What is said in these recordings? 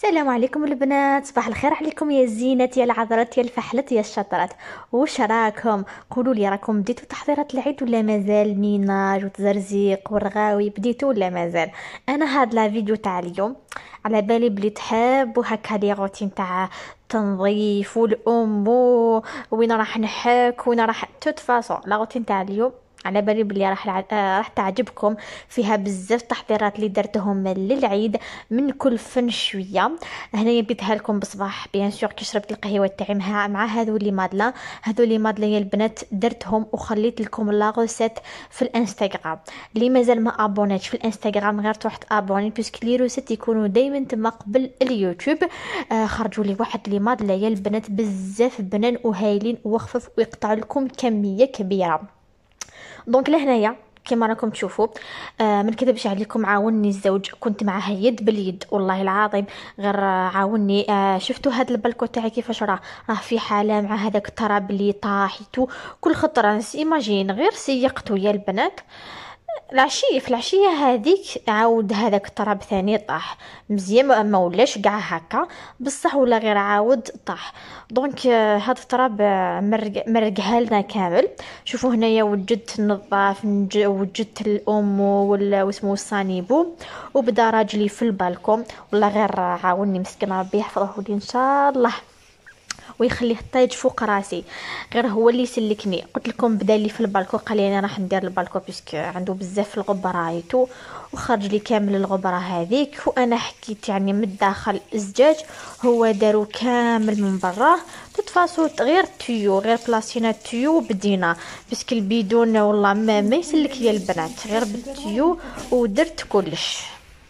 السلام عليكم البنات، صباح الخير عليكم يا الزينات يا العذرات يا الفحلات يا الشطرات. واش راكم؟ قولوا لي، راكم بديتوا تحضيرات العيد ولا مازال؟ ميناج وتزرزيق والرغاوي بديتوا ولا مازال؟ انا هاد لا فيديو تاع اليوم على بالي بلي تحبوا هكا لي روتين تاع تنظيف والام وين راح نحك وين راح توت فاصون. لا روتين تاع اليوم على بالي بلي راح تعجبكم. فيها بزاف تحضيرات اللي درتهم للعيد، من كل فن شويه. هنايا بديتها لكم بصباح بيان سور كي شربت القهوه تاعي مع هذولي مادلا يا البنات درتهم وخليت لكم لا روسيت في الانستغرام. اللي مازال ما ابونيتش في الانستغرام غير تروح تابوني باسكو لي روسيت يكونوا دائما تما قبل اليوتيوب. خرجوا لي واحد لي مادلا يا البنات بزاف بنان وهايلين وخفف ويقطع لكم كميه كبيره. دونك لهنايا كما راكم تشوفوا. من كذبش عليكم، عاوني الزوج، كنت معاه يد باليد والله العظيم. غير عاوني. شفتوا هذا البلكو تاعي كيفاش راه في حاله مع هذاك التراب اللي طاحتو كل خطره. ايماجين غير سيقتو يا البنات. في العشية هذيك عاود هذاك التراب ثاني طاح. مزيان ما ولاش قاع هكا بصح، ولا غير عاود طاح. دونك هذا التراب مرقها لنا كامل. شوفوا هنايا وجدت النظاف، وجدت الام واسمه الصانيبو، وبدا راجلي في البالكون. والله غير عاوني مسكين، ربي يحفظه لي ان شاء الله ويخليه طايج فوق راسي. غير هو اللي يسلكني. قلت لكم بدا لي في البالكو، قال لي انا راح ندير البالكو باسكو عنده بزاف الغبره رايتو، وخرج لي كامل الغبره هذيك. وانا حكيت يعني من الداخل الزجاج، هو دارو كامل من برا. تتفاصوا غير تيو، غير بلاصينا تيو بدينا باسكو البيدون والله ما يسلك يا البنات غير بالتيو. ودرت كلش.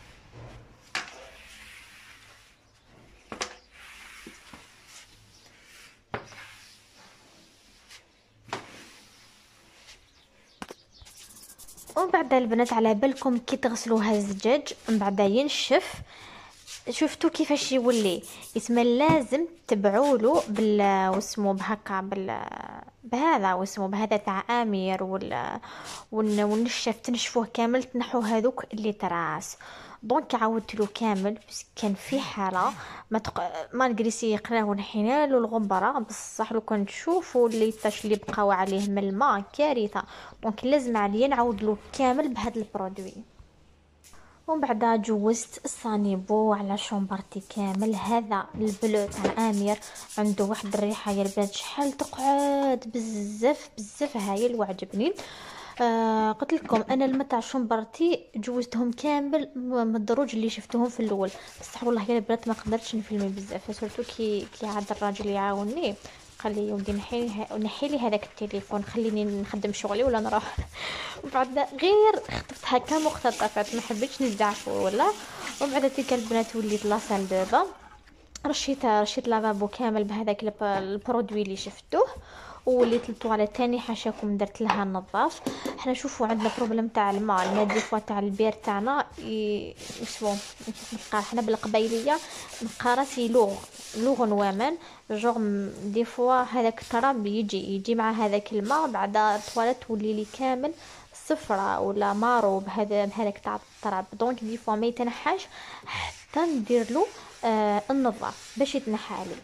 ومن بعد البنات على بالكم كي تغسلوها الزجاج من بعد ينشف. شفتوا كيفاش يولي؟ يسمى لازم تبعوله واسمو بهكا بهذا واسمو بهذا تاع امير والنشف تنشفوه كامل، تنحو هذوك اللي تراس. دونك عاودت له كامل بس كان في حاله ما نجلسي يقراه ونحينا له الغبره بصح. لو كان تشوفوا اللي تاش اللي بقاو عليه من الماء كارثه. دونك لازم عليا نعاود له كامل بهذا البرودوي. ومن بعد جوزت الصانيبو على شومبرتي كامل. هذا البلو تاع امير عنده واحد الريحه يا البنات شحال تقعد بزاف بزاف هايل وعجبني. قلت لكم انا الماء تاع شومبرتي جوزتهم كامل من الدروج اللي شفتهم في الاول. بصح والله يا البنات ما قدرتش نفيلمي بزاف، سورتو كي عاد الراجل يعاوني قال لي ودي نحي لي هذاك التليفون خليني نخدم شغلي ولا نروح. وبعد غير خطفت هكا مقتطفات ما حبيتش نزعفو ولا. وبعد تلك البنات وليت لاصال دابا رشيت لافابو كامل بهذاك البرودوي اللي شفتوه. وليت الطواليت تاني حاشاكم درت لها النظاف. حنا شوفوا عندنا بروبليم تاع الماء دي فوا تاع البير تاعنا اسمو نقار حنا بالقبايليه نقاراسي لوغ نوامان جوغ. دي فوا هذاك التراب يجي مع هذاك الماء بعد الطواليت تولي لي كامل صفرة ولا مارو بهذاك تاع التراب. دونك دي فوا ما يتنحاش حتى ندير له النظاف باش يتنحى عليه.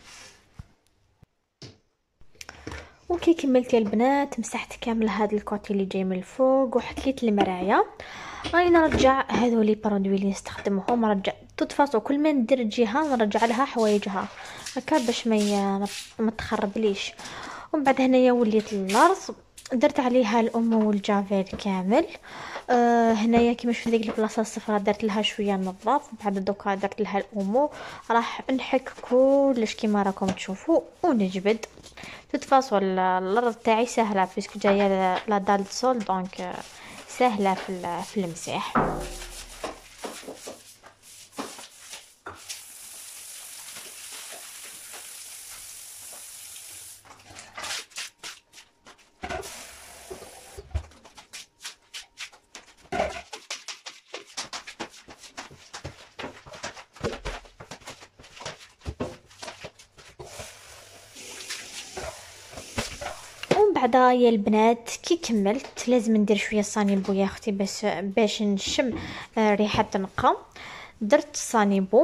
وكي كملت يا البنات مسحت كامل هذا الكوتي اللي جاي من الفوق وحطيت المرايه. راني نرجع هذولي برودوي اللي نستخدمهم. رجع تطفصوا كل ما ندير جهه نرجع لها حوايجها هكا باش ما تخربليش. ومن بعد هنايا وليت الارض درت عليها الام والجافيل كامل. هنايا كيما شفت ديك البلاصه الصفراء درت لها شويه نظاف. بعد دوكا درت لها الامو. راح نحك كلش كيما راكم تشوفوا ونجبد. تتفاصل الارض تاعي سهله باسكو جايه لا دال سول دونك سهله في المسيح. بعدا يا البنات كي كملت لازم ندير شويه صانيبو يا اختي باش نشم ريحه نقا. درت صانيبو.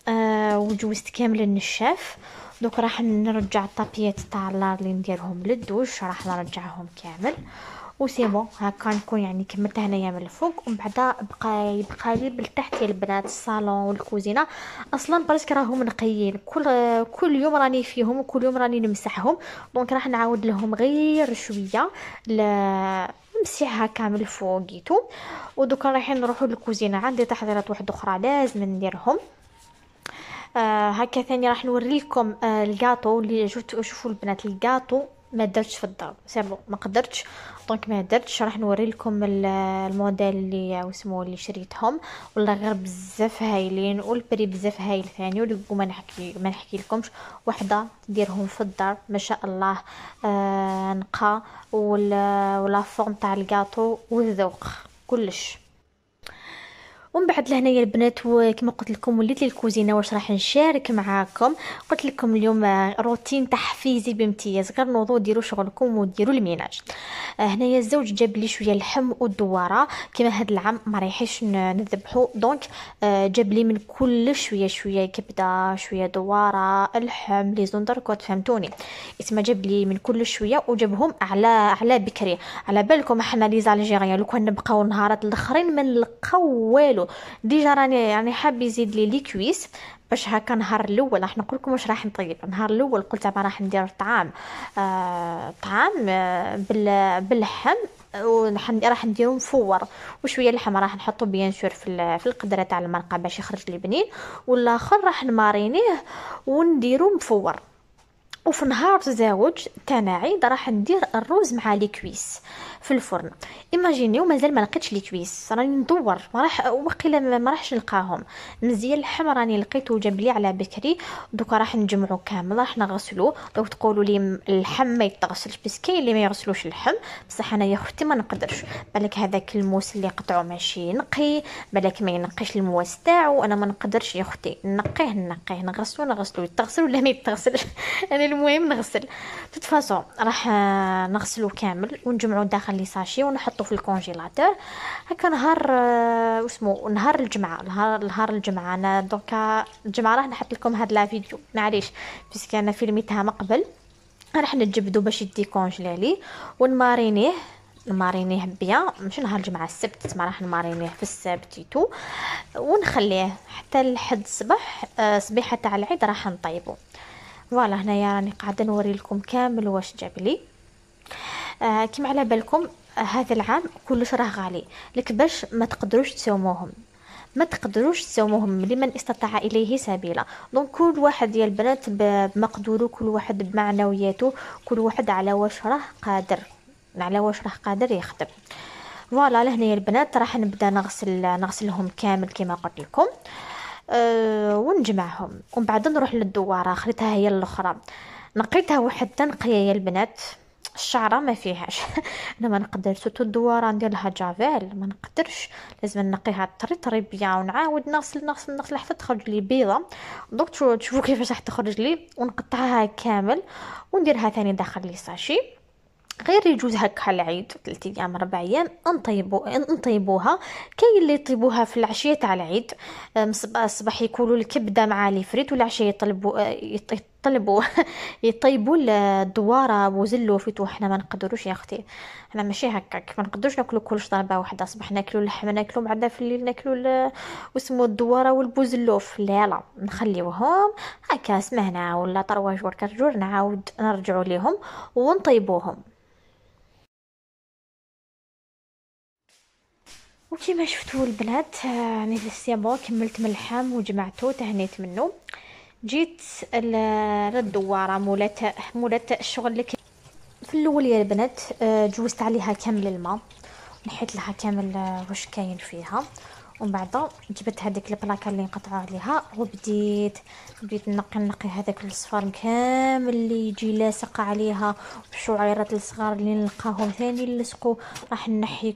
وجوزت كامل النشاف. دوك راح نرجع الطابيات تاع اللار اللي نديرهم للدوش، راح نرجعهم كامل وسي بون. هكا نكون يعني كملت هنايا من الفوق، ومن بعد يبقى لي بالتحت يا البنات الصالون والكوزينه. اصلا برسك راهم نقيين، كل يوم راني فيهم وكل يوم راني نمسحهم. دونك راح نعاود لهم غير شويه نمسحها كامل فوقيتو. ودوكا رايحين نروحوا للكوزينه، عندي تحضيرات واحده اخرى لازم نديرهم. هكا ثاني راح نوريلكم الكاطو اللي شوفوا البنات. الكاطو ما درتش في الدار، سيبو ما قدرتش، دونك ما درتش. راح نوريلكم الموديل اللي واسمو اللي شريتهم، والله غير بزاف هايلين، والبري بزاف هايل ثاني. ولقوا ما نحكي لكمش، وحده تديرهم في الدار ما شاء الله. نقا ولا فورم تاع الكاطو والذوق كلش. ومن بعد لهنايا البنات، وكما قلت لكم وليت للكوزينه واش راح نشارك معاكم. قلت لكم اليوم روتين تحفيزي بامتياز، غير نوضوا ديروا شغلكم وديروا الميناج. هنايا الزوج جاب لي شويه اللحم والدواره، كما هاد العام ما رايحش نذبحوا، دونك جاب لي من كل شويه كبده شويه دواره اللحم لي زندركوت، فهمتوني. اسمع جاب لي من كل شويه، وجابهم على بكري. على بالكم احنا لي زالجيريان لو كان نبقاو نهارات الاخرين ما نلقاو والو. ديجا راني يعني حاب يزيد لي كويس باش هكا نهار الاول. راح نقول لكم واش راح نطيب. النهار الاول قلت ما راح ندير طعام باللحم، راح نديرو مفور وشويه اللحم راح نحطو بيان سور في القدره تاع المرقه باش يخرج لي بنين، والاخر راح نمارينيه ونديرو مفور. وفي نهار تزاوج تاع راح ندير الروز مع لي كويس في الفرن. ايماجينيو مازال ما لقيتش لي كويس، راني ندور ما راح وقيلا ما راحش نلقاهم. مزيان اللحم راني لقيته جاب لي على بكري. دوكا راح نجمعو كامل راح نغسلو. دوك تقولوا لي اللحم ما يتغسلش، بس كاين اللي ما يغسلوش اللحم، بصح انا يا اختي ما نقدرش. بالك هذاك الموس اللي قطعو ماشي نقي، بالك ما ينقيش المواس تاعو، انا ما نقدرش يا اختي. نقيه نغسلو يتغسل ولا ما يتغسلش انا المهم نغسل. تتفاصون راح نغسلو كامل ونجمعو داخل لي ساشي ونحطو في الكونجيلاتور. هكا نهار واسمو نهار الجمعه، نهار الجمعه. انا دوكا الجمعه راح نحط لكم هاد لا فيديو، معليش بس انا فيلميتها من قبل. راح نجبدو باش يدي كونجلالي نمارينيه بيان، مش نهار الجمعه السبت، ما راح نمارينيه في السبت ونخليه حتى لحد الصباح. صبيحه تاع العيد راح نطيبو. فوالا هنايا راني قاعده نوري لكم كامل واش جاب لي. كيما على بالكم هذا العام كلش راه غالي، لك باش ما تقدروش تساوموهم لمن استطاع اليه سبيلا. دونك كل واحد ديال البنات بمقدوره، كل واحد بمعنوياته، كل واحد على واش راه قادر يخدم. فوالا لهنا البنات راح نبدا نغسلهم كامل كما قلت لكم. ونجمعهم ومن بعد نروح للدواره. خليتها هي الاخرى، نقيتها واحد تنقيه يا البنات، الشعره ما فيهاش انا ما نقدرش. سوتو الدواره ندير لها جافيل ما نقدرش، لازم نقيها طري بيان ونعاود نغسل حتى تخرج لي بيضه. دوك تشوفوا كيفاش راح تخرج لي، ونقطعها كامل ونديرها ثاني داخل لي ساشي. غير يجوز هكا العيد 3 ايام 4 ايام نطيبوها. كاين اللي يطيبوها في العشيه تاع العيد، الصباح ياكلوا الكبده مع لي فريت، والعشيه يطلبوا يطيبوا الدواره وزلوفيت. وحنا ما نقدروش يا اختي، حنا ماشي هكاك، ما نقدروش ناكلوا كلش ضربه واحده. صباح ناكلوا اللحم ناكلوا بعدا في الليل ناكلوا واسمو الدواره والبوزلوف. لا نخليوهم هكا سمعنا ولا طرواج وركرجور نعاود نرجعوا ليهم ونطيبوهم. وكيما شفتوا البنات راني في السيابو كملت من اللحم وجمعته تهنيت منه. جيت للدواره مولات الشغل اللي في الاول يا البنات. جوزت عليها كامل الماء، نحيت لها كامل واش كاين فيها، ومن بعد جبت هذيك البلاكه اللي نقطعوا عليها وبديت نقي هذاك الصفار كامل اللي يجي لاصق عليها، والشعيرات الصغار اللي نلقاهم ثاني نلصقوا. راح نحي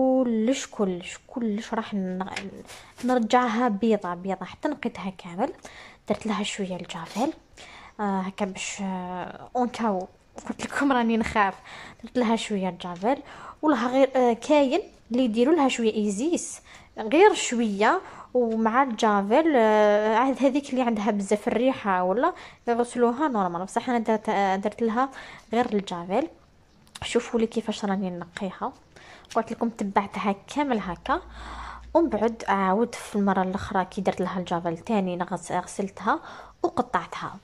كلش راح نرجعها بيضه حتى نقيتها كامل. درت لها شويه الجافيل هكا باش اونكاو قلت لكم راني نخاف. درت لها شويه الجافيل ولها غير كاين اللي يديروا لها شويه ايزيس غير شويه ومع الجافيل عاد هذيك اللي عندها بزاف الريحه ولا يغسلوها نورمال، بصح انا درت لها غير الجافيل. شوفوا لي كيفاش راني نقيها، قلت لكم تبعتها كامل هكا، ومن بعد عاود في المره الاخرى كي درت لها الجافيل تاني غسلتها وقطعتها.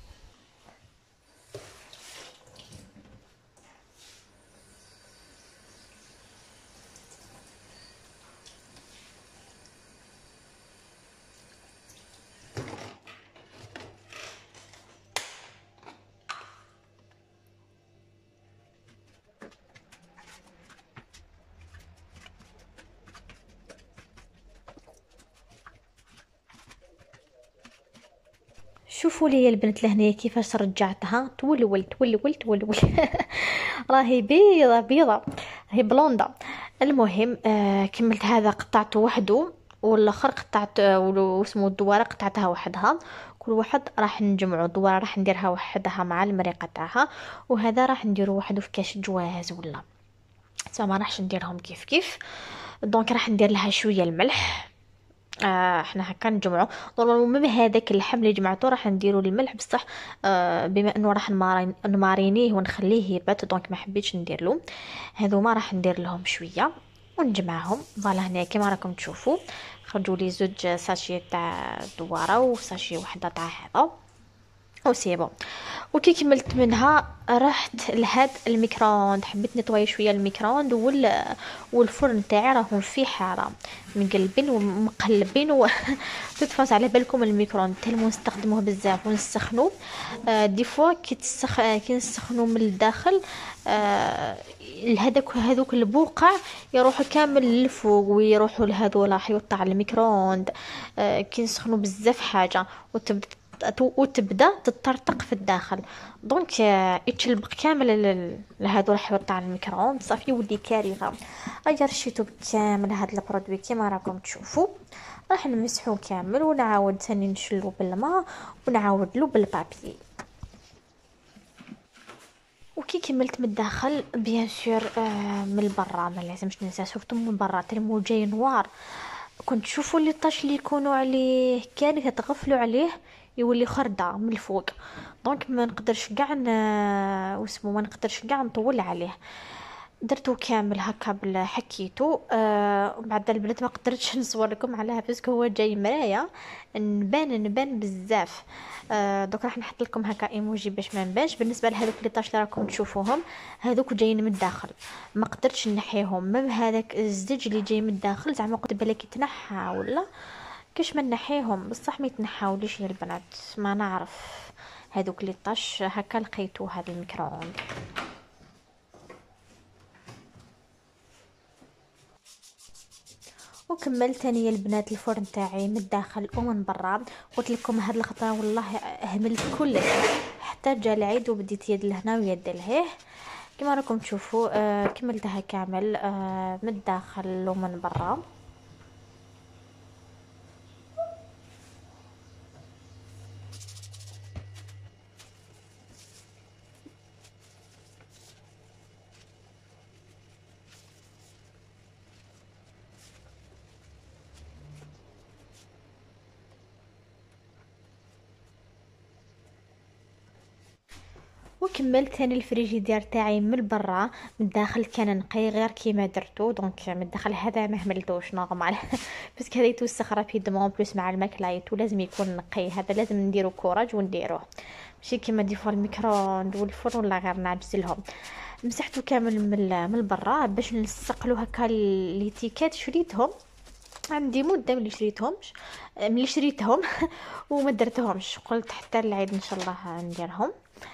شوفوا لي البنت لهنايا كيفاش رجعتها، تولول تولول تولول راهي بيضة بيضة، راهي بلوندا. المهم كملت هذا قطعته وحده، والاخر قطعت واسمه الدواره قطعتها وحدها. كل واحد راح نجمعه، الدواره راح نديرها وحدها مع المريقه تاعها، وهذا راح نديرو وحده في كاش جواز ولا ما راحش نديرهم كيف كيف. دونك راح ندير لها شويه الملح. احنا هكا نجمعو نورمالمون من هذاك اللحم اللي جمعته راح نديرو الملح بصح. بما انه راح نمارينيه ونخليه يبات، دونك ما حبيتش ندير له. هذوما راح ندير لهم شويه ونجمعهم. فوالا هنا كما راكم تشوفوا خرجوا لي زوج ساشي تاع دواره وساشي وحده تاع هذا او سي بون. وكي كملت منها رحت لهاد الميكرووند، حبيت نطوي شويه الميكرووند والفرن تاعي راهم في حاره مقلبين ومقلبين تتفاز على بالكم الميكرووند تلمو نستخدموه بزاف ونسخنوه. دي فوا كي نسخنوه من الداخل هذوك البقع يروحوا كامل للفوق ويروحوا لهذو راح يوطع الميكرووند. كي نسخنوا بزاف حاجه وتبدا تطرطق في الداخل، دونك يتشلبق كامل لهادو راح يوطع الميكرووند صافي يولي كارثه. اجا رشيتو بكامل هاد البرودوي كيما راكم تشوفوا. راح نمسحو كامل ونعاود ثاني نشلو بالماء ونعاود له بالبابي. وكي كملت من الداخل بيان سور من البرا ما لازمش ننسى سورتو من برا تلمو جاي نوار. كنت تشوفوا اللي طاش اللي يكونوا عليه كان تغفلوا عليه يولي خردة من الفوق. دونك ما نقدرش كاع واسمو ما نقدرش كاع نطول عليه. درتو كامل هكا حكيتو. بعد البنات ما قدرتش نصور لكم عليها باسكو هو جاي مرايا نبان بزاف. دوك راح نحط لكم هكا ايموجي باش ما نبانش. بالنسبه لهذوك اللي طاش اللي راكم تشوفوهم هذوك جايين من الداخل ما قدرتش نحيهم. مم هذاك الزج اللي جاي من الداخل زعما قلت بالك يتنحى ولا كاش ما نحيهم بصح ما يتنحاوليش يا البنات ما نعرف. هذوك اللي طاش هكا لقيتو هذا الميكرووند. وكملت ثاني البنات الفرن تاعي من الداخل ومن برا. قلت لكم هاد الخطره والله اهملت كلش حتى جا العيد وبديت يد لهنا ويد لهيه كما راكم تشوفوا. كملتها كامل من الداخل ومن برا. وكملت ثاني الفريجيدير تاعي من برا. من الداخل كان نقي غير كيما درتو دونك من الداخل هذا ما هملتوش نورمال بس كذا يتوسخ رابيدمون بلوس مع الماكله لازم يكون نقي. هذا لازم نديرو كوراج ونديروه ماشي كيما ديفوا الميكرووند والفرن ولا غير نعجز لهم. مسحته كامل من برا باش نسقلو هكا ليتيكات شريتهم عندي مده ملي شريتهم وما درتهمش قلت حتى العيد ان شاء الله نديرهم.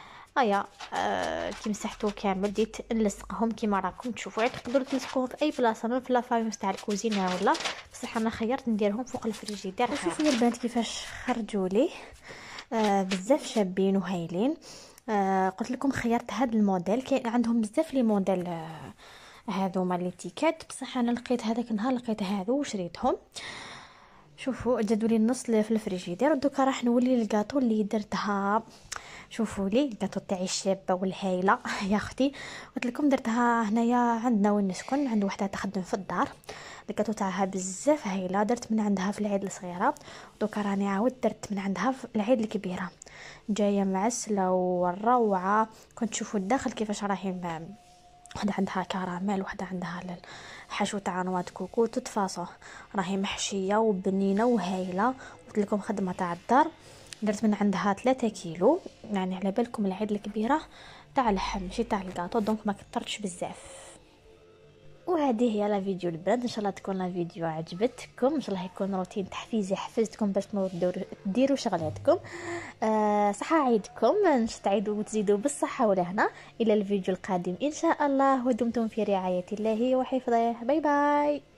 كي مسحتو كامل بديت نلصقهم كيما راكم تشوفوا. تقدروا تلصقوهم في اي بلاصه من في لافايوس تاع الكوزينه ولا بصح انا خيرت نديرهم فوق الفريجيدير. شوفوا يا البنات كيفاش خرجوا لي بزاف شابين وهايلين. قلت لكم خيرت هذا الموديل كاين عندهم بزاف لي موديل هذوما لي تيكات بصح انا لقيت هذاك النهار لقيت هذو وشريتهم. شوفوا جدوا لي النص في الفريجيدير، دوكا راح نولي الكاطو اللي درتها. شوفوا لي الكاطو تاعي الشابه والهايله يا اختي. قلت لكم درتها هنايا عندنا وين نسكن، عند وحده تخدم في الدار. الكاطو تاعها بزاف هايله، درت من عندها في العيد الصغيره، دوكا راني عاود درت من عندها في العيد الكبيره. جايه معسله والروعه. كنت تشوفوا الداخل كيفاش راهي وحده عندها كراميل، وحده عندها حشو تاع نواد كوكو تتفاصو، راهي محشيه وبنينه وهايله. قلت لكم خدمه تاع الدار. درت من عندها 3 كيلو، يعني على بالكم العيد الكبيره تاع اللحم ماشي تاع الكاطو، دونك ما كثرتش بزاف. وهذه هي لا فيديو البنات، ان شاء الله تكون لا فيديو عجبتكم، ان شاء الله يكون روتين تحفيزي حفزتكم باش ديروا شغلاتكم. صحه عيدكم، نستعيدوا وتزيدوا بالصحه والهنا. الى الفيديو القادم ان شاء الله، ودمتم في رعايه الله وحفظه. باي باي.